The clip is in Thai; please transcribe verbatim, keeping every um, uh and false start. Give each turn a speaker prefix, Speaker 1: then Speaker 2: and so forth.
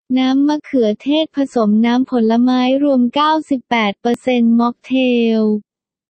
Speaker 1: น้ำมะเขือเทศผสมน้ำผลไม้รวม เก้าสิบแปดเปอร์เซ็นต์ ม็อกเทล